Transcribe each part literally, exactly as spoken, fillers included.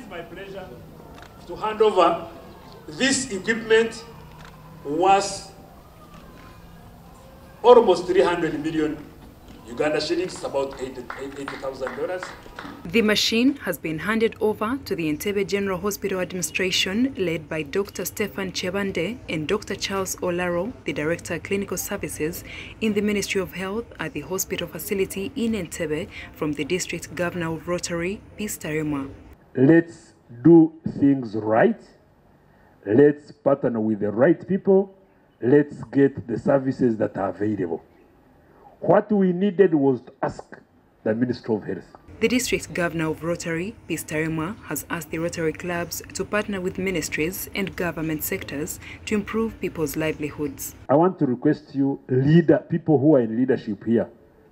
my pleasure to hand over this equipment worth almost three hundred million Uganda shillings, about eighty thousand dollars. The machine has been handed over to the Entebbe General Hospital Administration, led by Doctor Stephan Chebande and Doctor Charles Olaro, the Director of Clinical Services in the Ministry of Health at the hospital facility in Entebbe, from the District Governor of Rotary, Peace Tarema. Let's do things right. Let's partner with the right people. Let's get the services that are available. What we needed was to ask the Ministry of Health. The District Governor of Rotary, Peace Tarema, has asked the Rotary clubs to partner with ministries and government sectors to improve people's livelihoods. I want to request you, leader, people who are in leadership here,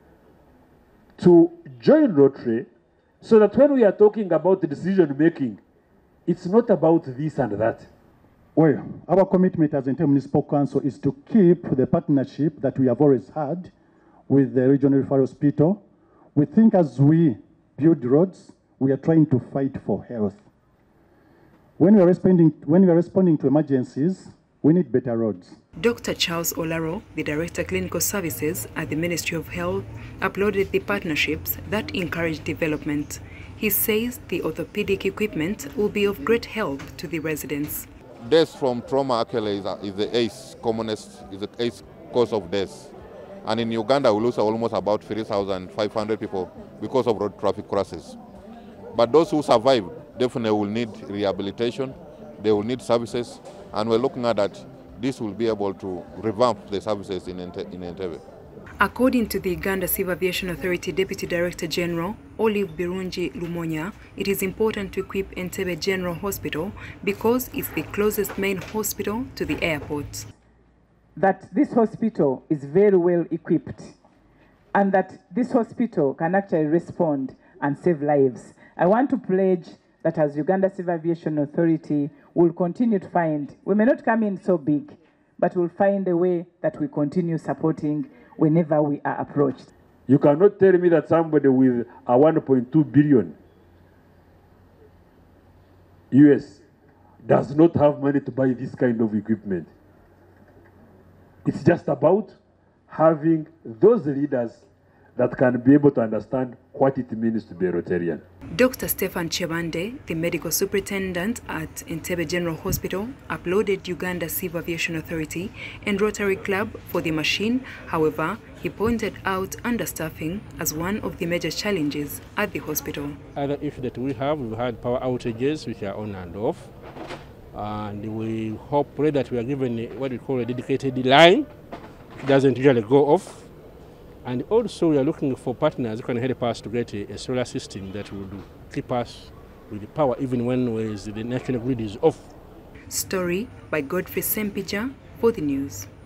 to join Rotary so that when we are talking about the decision making, it's not about this and that. Well, our commitment as Entebbe Municipal Council is to keep the partnership that we have always had with the Regional Referral Hospital. We think as we build roads, we are trying to fight for health. When we are responding, when we are responding to emergencies, we need better roads. Doctor Charles Olaro, the Director of Clinical Services at the Ministry of Health, applauded the partnerships that encourage development. He says the orthopedic equipment will be of great help to the residents. Deaths from trauma actually is, is the eighth commonest, is the eighth cause of death. And in Uganda, we lose almost about three thousand five hundred people because of road traffic crashes. But those who survive definitely will need rehabilitation, they will need services, and we're looking at that this will be able to revamp the services in Entebbe. According to the Uganda Civil Aviation Authority Deputy Director General, Olive Birungi Lumonya, it is important to equip Entebbe General Hospital because it's the closest main hospital to the airport. That this hospital is very well equipped and that this hospital can actually respond and save lives. I want to pledge that as Uganda Civil Aviation Authority, we'll continue to find, we may not come in so big, but we'll find a way that we continue supporting whenever we are approached. You cannot tell me that somebody with a one point two billion U S does not have money to buy this kind of equipment. It's just about having those leaders that can be able to understand what it means to be a Rotarian. Doctor Stephan Chebande, the medical superintendent at Entebbe General Hospital, applauded Uganda Civil Aviation Authority and Rotary Club for the machine. However, he pointed out understaffing as one of the major challenges at the hospital. Other issue that we have, we've had power outages which are on and off. And we hope that we are given what we call a dedicated line. It doesn't usually go off. And also we are looking for partners who can help us to get a, a solar system that will keep us with the power even when the national grid is off. Story by Godfrey Sempija for the news.